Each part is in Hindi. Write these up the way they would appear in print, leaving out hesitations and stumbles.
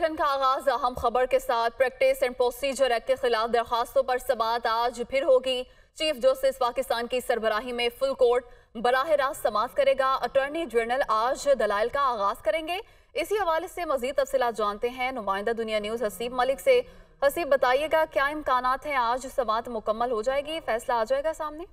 बुलेटिन का आगाज अहम खबर के साथ। प्रैक्टिस एंड प्रोसीजर एक्ट के खिलाफ दरखास्तों पर समाअत आज फिर होगी। चीफ जस्टिस पाकिस्तान की सरबराही में फुल कोर्ट बराह रास्त समाअत करेगा। अटॉर्नी जनरल आज दलाइल का आगाज करेंगे। इसी हवाले से मजीद तफसीलात जानते हैं नुमाइंदा दुनिया न्यूज हसीब मलिक से। हसीब, बताइएगा क्या इम्कानात हैं, आज समाअत मुकम्मल हो जाएगी, फैसला आ जाएगा सामने?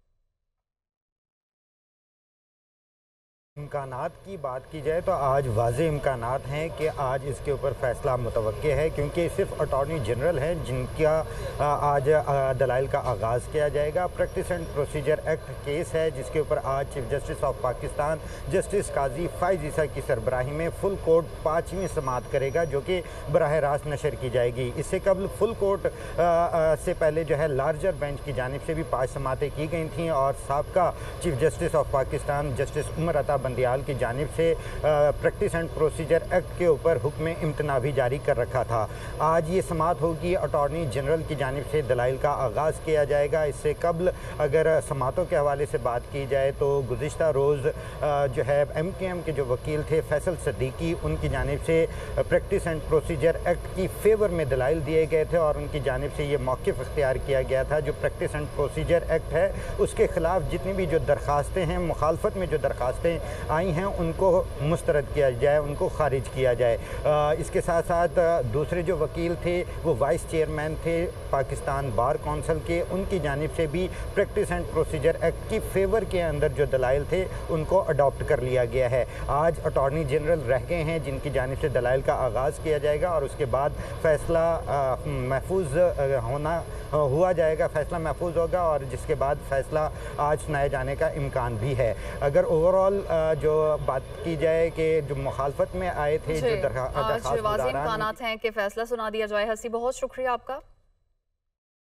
इम्कानात की बात की जाए तो आज वाज़े इम्कानात हैं कि आज इसके ऊपर फ़ैसला मुतवक्के है, क्योंकि सिर्फ अटॉर्नी जनरल हैं जिनका आज दलाइल का आगाज़ किया जाएगा। Practice and procedure act case है जिसके ऊपर आज chief justice of Pakistan justice Qazi Faez Isa की सरबराही में फुल कोर्ट 5वीं समाअत करेगा, जो कि बराह रास्त नशर की जाएगी। इससे कबल फुल कोर्ट से पहले जो है लार्जर बेंच की जानिब से भी 5 समाअतें की गई थी और साबका chief justice of Pakistan justice Umar Ata Bandial की जानिब से प्रैक्टिस एंड प्रोसीजर एक्ट के ऊपर हुक्म इम्तना भी जारी कर रखा था। आज ये समाअत होगी, अटॉर्नी जनरल की जानिब से दलाइल का आगाज़ किया जाएगा। इससे कबल अगर समाअतों के हवाले से बात की जाए तो गुज़िश्ता रोज़ जो है MKM के जो वकील थे फैसल सदीकी, उनकी जानिब से प्रैक्टिस एंड प्रोसीजर एक्ट की फेवर में दलाइल दिए गए थे और उनकी जानिब से ये मौक़िफ़ इख्तियार किया गया था जो प्रैक्टिस एंड प्रोसीजर एक्ट है उसके ख़िलाफ़ जितनी भी जो दरख्वास्तें हैं, मुखालफत में जो दरख्वास्तें आई हैं उनको मुस्तरद किया जाए, उनको खारिज किया जाए। इसके साथ साथ दूसरे जो वकील थे वो वाइस चेयरमैन थे पाकिस्तान बार कौंसिल के, उनकी जानिब से भी प्रैक्टिस एंड प्रोसीजर एक्ट की फेवर के अंदर जो दलाइल थे उनको अडॉप्ट कर लिया गया है। आज अटॉर्नी जनरल रह गए हैं जिनकी जानिब से दलाइल का आगाज़ किया जाएगा और उसके बाद फ़ैसला महफूज हुआ जाएगा, फ़ैसला महफूज होगा और जिसके बाद फ़ैसला आज सुनाए जाने का इम्कान भी है। अगर ओवरऑल जो बात की जाए कि जो मुखालफत में आए थे जो दरख्वास्त इम्कानात हैं कि फ़ैसला सुना दिया जाए। हसी, बहुत शुक्रिया आपका।